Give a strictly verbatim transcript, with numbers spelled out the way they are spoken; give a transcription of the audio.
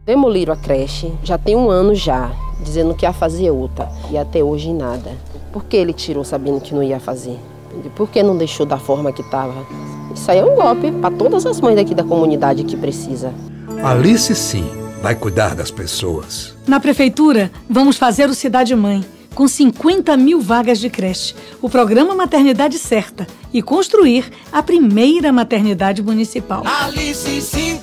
Demoliram a creche, já tem um ano já, dizendo que ia fazer outra. E até hoje nada. Por que ele tirou sabendo que não ia fazer? Por que não deixou da forma que estava? Isso aí é um golpe para todas as mães daqui da comunidade que precisa. Alice, sim, vai cuidar das pessoas. Na prefeitura, vamos fazer o Cidade Mãe, com cinquenta mil vagas de creche, o programa Maternidade Certa e construir a primeira maternidade municipal. Alice, sim.